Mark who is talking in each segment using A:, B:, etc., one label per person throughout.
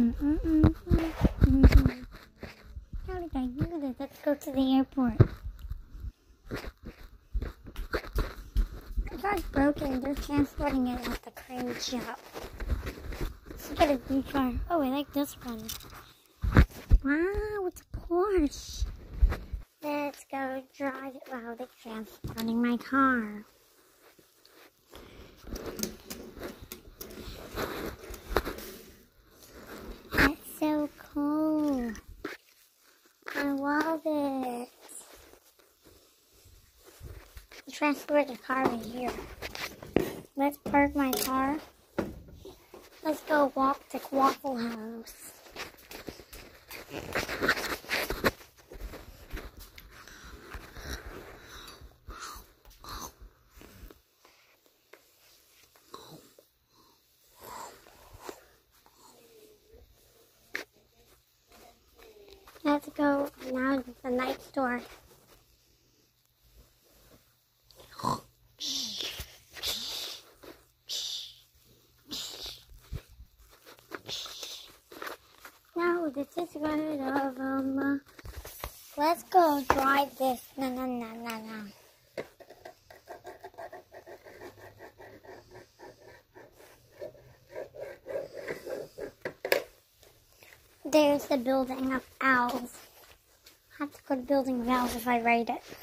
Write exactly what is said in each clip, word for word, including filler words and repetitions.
A: How did I do this? Let's go to the airport. The car's broken. They're transporting it at the crane shop. Let's get a new car. Oh, I like this one. Wow, it's a Porsche. Let's go drive it. Wow, they're transporting my car. That's so cool. I love it. Transport the car right here. Let's park my car. Let's go walk to Waffle House. Let's go now to the night store. No, this is good of um. Let's go drive this. No, no, no, no, no. There's the building of owls. I have to go to building of owls if I write it.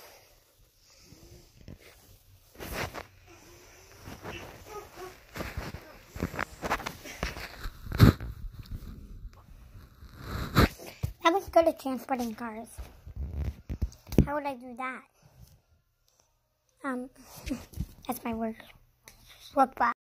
A: I was good at transporting cars. How would I do that? Um, that's my word. What?